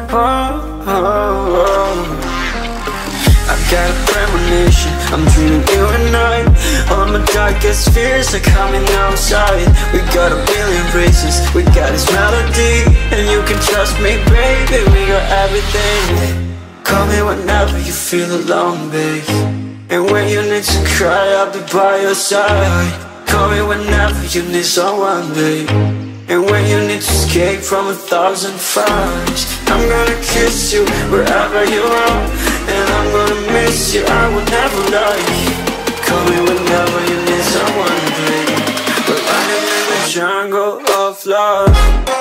oh, oh, oh. I've got a premonition, I'm dreaming you and I. All my darkest fears are coming outside. We got a billion races, we got this melody, and you can trust me, baby, we got everything. Call me whenever you feel alone, babe, and when you need to cry, I'll be by your side. Call me whenever you need someone, babe, and when you need to escape from 1,000 fires. I'm gonna kiss you wherever you are, and I'm gonna miss you, I will never lie. Call me whenever you need someone, babe. We're running in the jungle of love.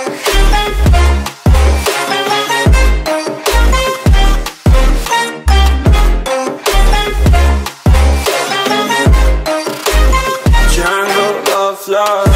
Jungle of love.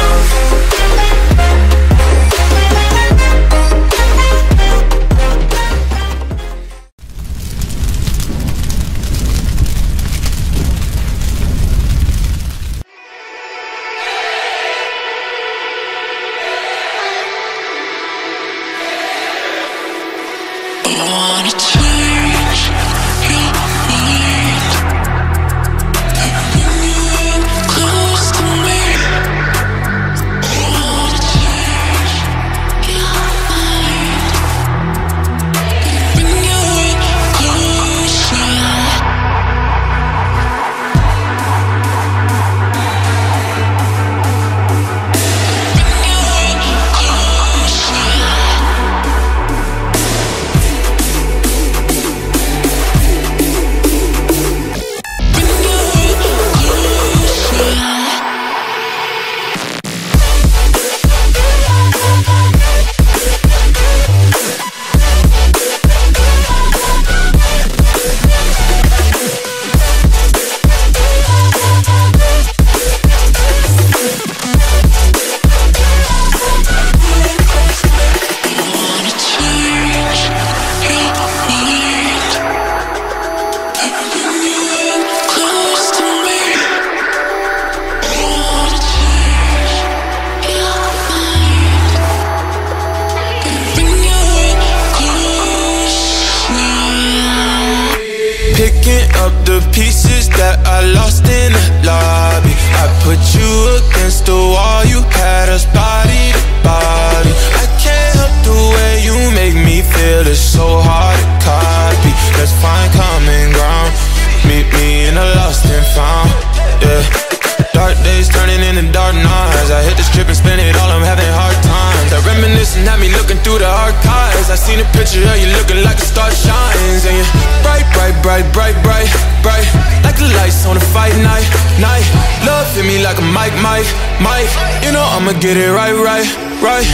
Picking up the pieces that I lost in the lobby. I put you against the wall, you had us body to body. I can't help the way you make me feel, it's so hard to copy. Let's find common ground, meet me in the lost and found, yeah. Dark days turning into dark nights. I hit the strip and spend it all, I'm having hard times. I reminiscing at me looking through the archives. I seen a picture of you looking like a star shines. And you're bright, bright, bright, bright, bright, bright, like the lights on a fight night, night. Love hit me like a mic, mic, mic. You know I'ma get it right, right, right.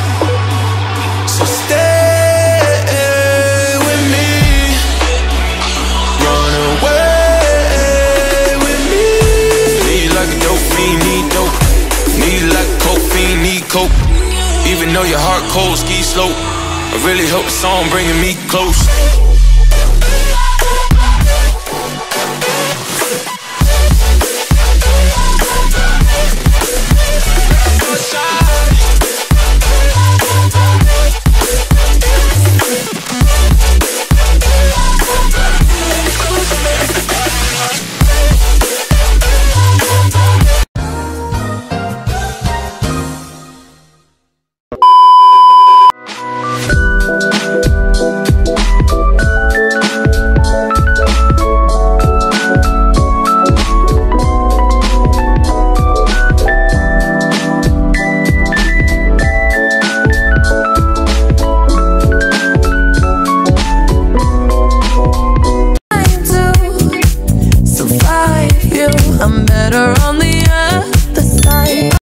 So stay with me, run away. Like a dope fiend, need dope. Need like a coke fiend, need coke. Even though your heart cold, ski slope, I really hope the song bringing me close.